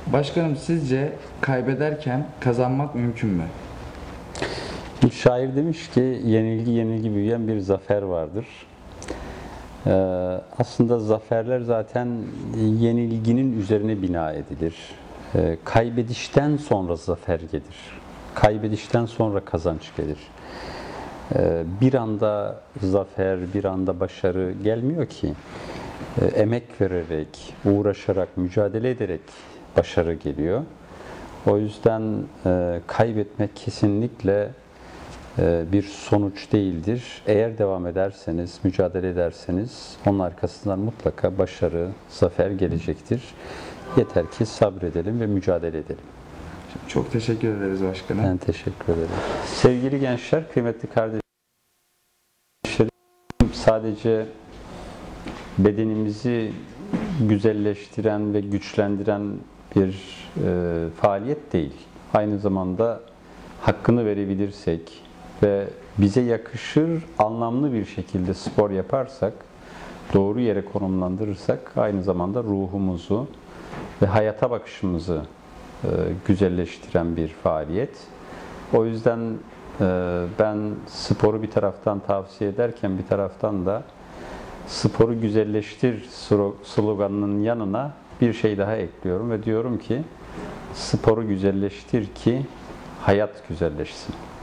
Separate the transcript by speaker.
Speaker 1: Başkanım, sizce kaybederken kazanmak mümkün mü?
Speaker 2: Bir şair demiş ki yenilgi yenilgi büyüyen bir zafer vardır. Aslında zaferler zaten yenilginin üzerine bina edilir. Kaybedişten sonra zafer gelir. Kaybedişten sonra kazanç gelir. Bir anda zafer, bir anda başarı gelmiyor ki. Emek vererek, uğraşarak, mücadele ederek başarı geliyor. O yüzden kaybetmek kesinlikle bir sonuç değildir. Eğer devam ederseniz, mücadele ederseniz onun arkasından mutlaka başarı, zafer gelecektir. Yeter ki sabredelim ve mücadele edelim.
Speaker 1: Çok teşekkür ederiz başkanım.
Speaker 2: Ben teşekkür ederim. Sevgili gençler, kıymetli kardeşlerim, sadece bedenimizi güzelleştiren ve güçlendiren bir faaliyet değil. Aynı zamanda hakkını verebilirsek ve bize yakışır anlamlı bir şekilde spor yaparsak, doğru yere konumlandırırsak aynı zamanda ruhumuzu ve hayata bakışımızı güzelleştiren bir faaliyet. O yüzden ben sporu bir taraftan tavsiye ederken bir taraftan da sporu güzelleştir sloganının yanına bir şey daha ekliyorum ve diyorum ki sporu güzelleştir ki hayat güzelleşsin.